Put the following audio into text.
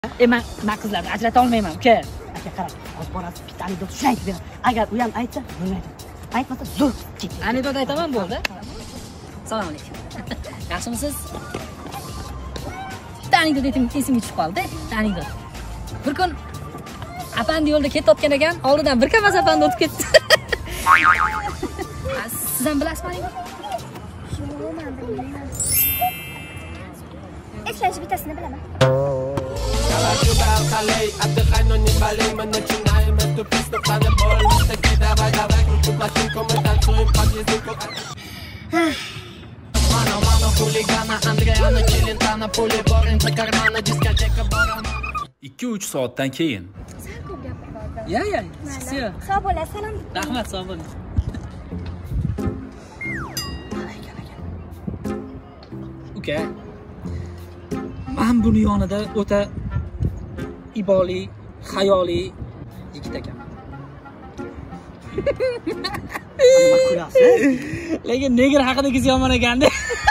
Men qizlarni ajrata olmayman, uka. Aka qarang, hozir borasiz, bitta anekdot tushunaylik beraman. Agar u ham aytsa, bo'lmaydi. Aytmasa zo'r ketdi. Anekdot aytaman, bo'ldi. Assalomu alaykum. Yaxshimisiz? Bitta anekdot esimga tushib qoldi. Anekdot. Bir kun apandi yo'lda ketayotgan ekan, oldidan bir kamas apandi o'tib ketdi. Siz ham bilasizmi? Yo'q, men bilmayman. Eslash bittasini bilaman. Ikki 3 soatdan keyin. Sal ko'p gapirdim. Ya, chiqsiz. Sog' bo'lasiz, salom. Rahmat, sog' bo'ling. Uka, men buni yonida o'ta iboli, xayoliy yigit ekanman. Nima kulasiz? Lekin negr haqida yomon ekanda.